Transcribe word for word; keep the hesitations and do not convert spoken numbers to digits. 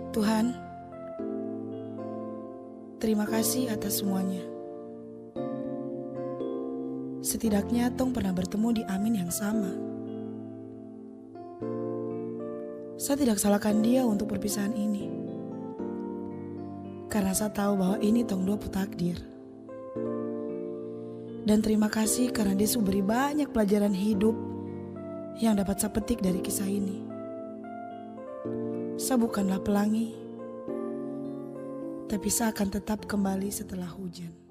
Tuhan, terima kasih atas semuanya. Setidaknya Tong pernah bertemu di Amin yang sama. Saya tidak salahkan dia untuk perpisahan ini, karena saya tahu bahwa ini Tong dua pu takdir. Dan terima kasih karena dia sudah beri banyak pelajaran hidup yang dapat saya petik dari kisah ini. Saya bukanlah pelangi, tapi saya akan tetap kembali setelah hujan.